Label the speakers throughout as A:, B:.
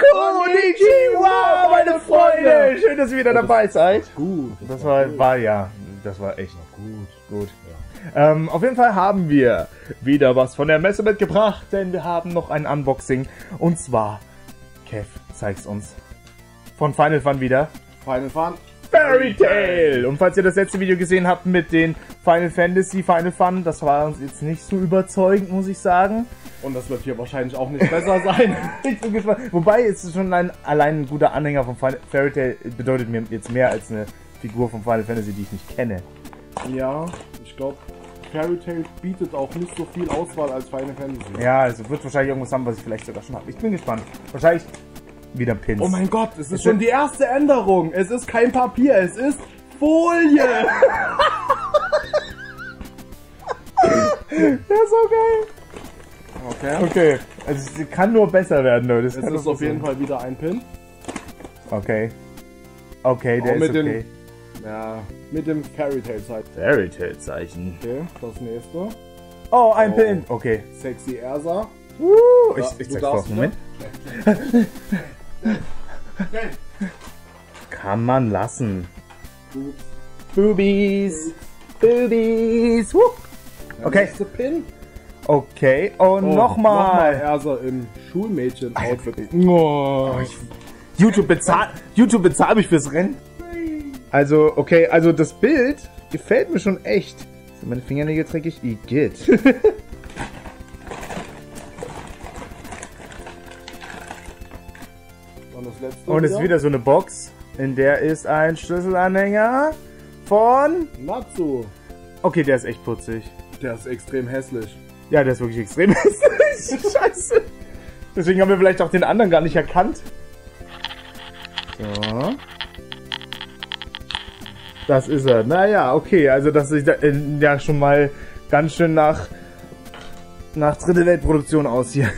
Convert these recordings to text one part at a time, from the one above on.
A: Konnichiwa, meine Freunde! Schön, dass ihr wieder dabei seid.
B: Gut.
A: Das war echt gut. Ja. Auf jeden Fall haben wir wieder was von der Messe mitgebracht, denn wir haben noch ein Unboxing. Und zwar, Kev, zeig's uns. Von Final Fun wieder.
B: Final Fun.
A: Fairy Tail! Und falls ihr das letzte Video gesehen habt mit den Final Fantasy, Final Fun, das war uns jetzt nicht so überzeugend, muss ich sagen.
B: Und das wird hier wahrscheinlich auch nicht besser sein.
A: Ich bin gespannt. Wobei, es ist schon allein ein guter Anhänger von Fairy Tail, bedeutet mir jetzt mehr als eine Figur von Final Fantasy, die ich nicht kenne.
B: Ja, ich glaube, Fairy Tail bietet auch nicht so viel Auswahl als Final Fantasy.
A: Ja, also wird wahrscheinlich irgendwas haben, was ich vielleicht sogar schon habe. Ich bin gespannt. Wahrscheinlich wieder Pins.
B: Oh mein Gott, es ist schon die erste Änderung. Es ist kein Papier, es ist Folie.
A: Ja, so geil. Okay, also es kann nur besser werden, Leute.
B: Es ist auf jeden Fall wieder ein Pin.
A: Okay. Okay, der ist okay.
B: Ja, mit dem Fairy Tail Zeichen.
A: Fairy Tail Zeichen.
B: Okay, das nächste.
A: Oh, ein Pin. Okay.
B: Sexy Ersa.
A: Ich zeig's vor. Moment. Kann man lassen. Boobies. Boobies. Okay.
B: Nächste Pin.
A: Okay, und nochmal.
B: Ersa im Schulmädchen-Outfit.
A: Oh, YouTube bezahlt mich fürs Rennen. Also, okay, also das Bild gefällt mir schon echt. Sind meine Fingernägel dreckig? Igitt. Und es ist wieder so eine Box, in der ist ein Schlüsselanhänger von
B: Natsu.
A: Okay, der ist echt putzig.
B: Der ist extrem hässlich.
A: Ja, der ist wirklich extrem hässlich. Scheiße. Deswegen haben wir vielleicht auch den anderen gar nicht erkannt. So. Das ist er. Naja, okay. Also das sieht ja schon mal ganz schön nach Dritte Weltproduktion aus hier.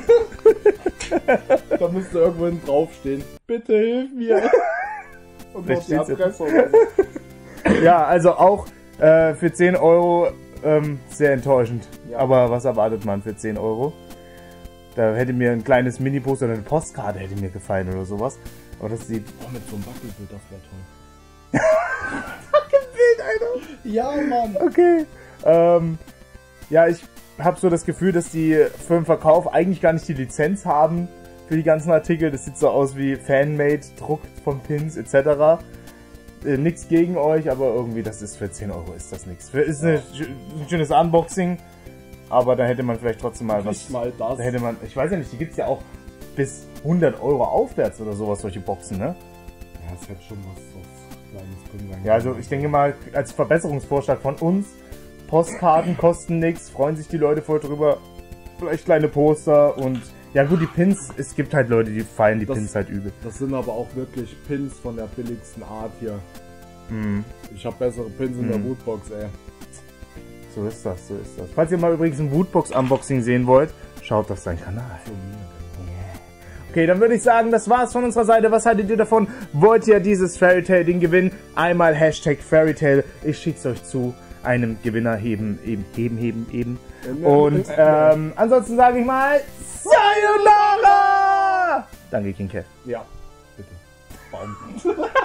B: Da müsste irgendwo draufstehen. Bitte hilf mir. Und noch die Adresse oder so.
A: Ja, also auch für 10 Euro sehr enttäuschend. Ja. Aber was erwartet man für 10 Euro? Da hätte mir ein kleines Mini-Poster oder eine Postkarte hätte mir gefallen oder sowas. Aber das sieht...
B: Oh, mit so einem Wackelbild, das wäre toll.
A: Wackelbild, Alter!
B: Ja, Mann!
A: Okay. Ja, ich habe so das Gefühl, dass die für den Verkauf eigentlich gar nicht die Lizenz haben für die ganzen Artikel. Das sieht so aus wie Fanmade, Druck von Pins etc. Nichts gegen euch, aber irgendwie, das ist für 10 Euro ist das nichts. Ist ein schönes Unboxing, aber da hätte man vielleicht trotzdem mal was...
B: Mal das.
A: Da hätte man, ich weiß ja nicht, die gibt es ja auch bis 100 Euro aufwärts oder sowas, solche Boxen, ne?
B: Ja, es hätte schon was Kleines drin sein.
A: Ja, also ich denke mal, als Verbesserungsvorschlag von uns, Postkarten kosten nichts, freuen sich die Leute voll drüber, vielleicht kleine Poster und... Ja gut, die Pins, es gibt halt Leute, die feiern die Pins halt übel.
B: Das sind aber auch wirklich Pins von der billigsten Art hier.
A: Mhm.
B: Ich habe bessere Pins in der Woodbox, ey.
A: So ist das, so ist das. Falls ihr mal übrigens ein Woodbox-Unboxing sehen wollt, schaut auf seinen Kanal. Okay, dann würde ich sagen, das war's von unserer Seite. Was haltet ihr davon? Wollt ihr dieses Fairy Tail-Ding gewinnen? Einmal Hashtag Fairy Tail. Ich schick's euch zu. Einem Gewinner heben. Und ansonsten sage ich mal Sayonara! Danke, King Kev.
B: Ja, bitte. Baum.